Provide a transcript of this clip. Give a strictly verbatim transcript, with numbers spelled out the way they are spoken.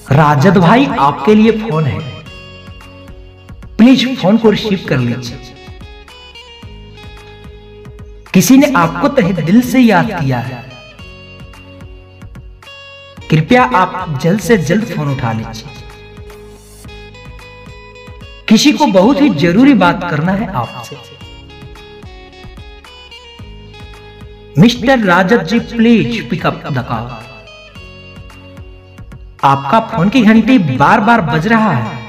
राजद भाई आपके लिए फोन है, प्लीज फोन को रिसीव कर लीजिए। किसी ने आपको तहे दिल से याद किया है, कृपया आप जल्द से जल्द फोन उठा लीजिए। किसी को बहुत ही जरूरी बात करना है आपसे। Mister Rajad ji please pick up the call. आपका फोन की घंटी बार बार बज रहा है,